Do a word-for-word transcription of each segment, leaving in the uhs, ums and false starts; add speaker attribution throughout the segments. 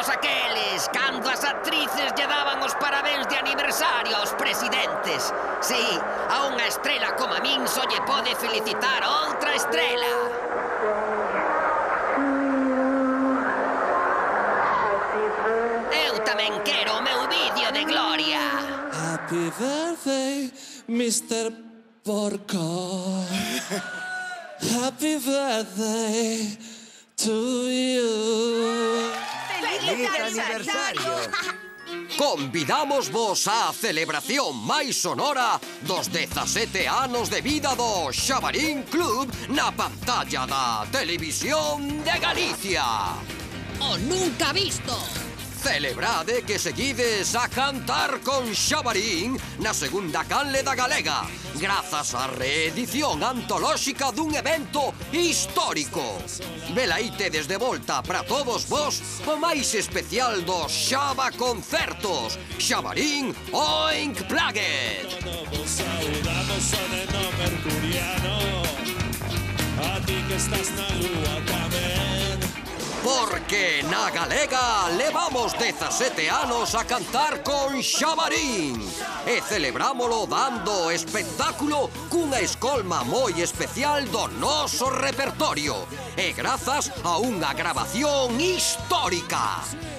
Speaker 1: tempos aqueles, cando as actrices lle daban os parabéns de aniversario aos presidentes. Sí, a unha estrela como a min só lle pode felicitar outra estrela. Eu tamén quero o meu vídeo de gloria.
Speaker 2: Happy birthday, mister Porco. Happy birthday to you.
Speaker 3: ¡Feliz aniversario!
Speaker 4: Convidamos vos á celebración máis sonora dos dezasete anos de vida do Xabarín Club na pantalla da Televisión de Galicia.
Speaker 5: O nunca visto.
Speaker 4: Celebrade que seguides a cantar con Xabarín na segunda canle da Galega, grazas á reedición antolóxica dun evento histórico. Velaí tedes de volta para todos vos o máis especial dos Xaba Concertos, Xabarín Oink Plagued.
Speaker 2: Todos saudamos o neno mercuriano, a ti que estás na lúa tamén.
Speaker 4: Porque na Galega levamos dezasete anos a cantar con Xabarín e celebrámolo dando espectáculo cunha escolma moi especial do noso repertorio e grazas a unha grabación histórica.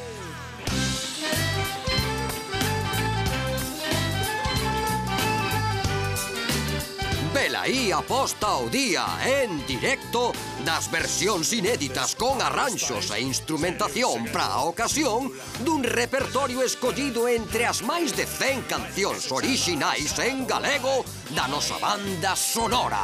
Speaker 4: Velaí a posta ao día en directo das versións inéditas con arranxos e instrumentación para a ocasión dun repertorio escollido entre as máis de cen cancións orixinais en galego da nosa banda sonora.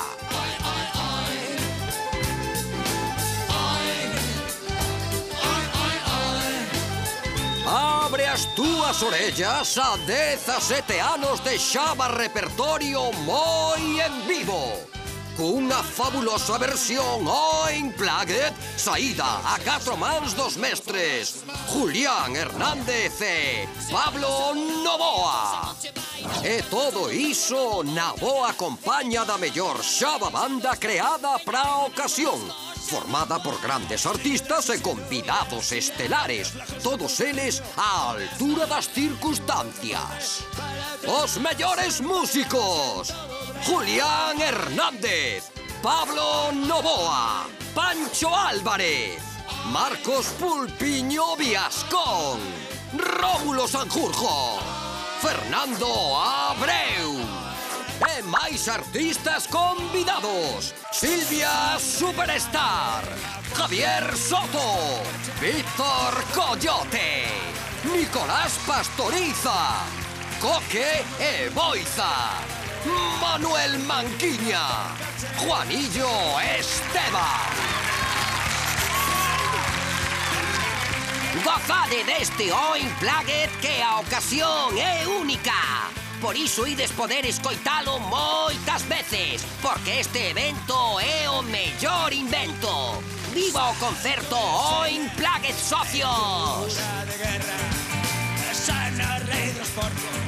Speaker 4: Abre as túas orellas a dezasete anos de Xaba repertorio moi en vivo, cunha fabulosa versión Oink Plagued saída a catro mans dos mestres Julián Hernández e Pablo Novoa. E todo iso na boa compaña da mellor Xaba banda creada para a ocasión, formada por grandes artistas e convidados estelares, todos eles á altura das circunstancias. Os mellores músicos: Julián Hernández, Pablo Novoa, Pancho Álvarez, Marcos Pulpiño Viascón, Rómulo Sanjurjo, Fernando Abreu e máis artistas convidados: Silvia Superstar, Javier Soto, Víctor Coyote, Nicolás Pastoriza, Coque e Boiza, Manuel Manquiña, Juanillo Esteban. Gozade deste Oink Plagued que a ocasión é única. Por iso ides poder escoitalo moitas veces, porque este evento é o mellor invento. Viva o concerto Oink Plagued Socios!
Speaker 2: Xa no rei dos porcos.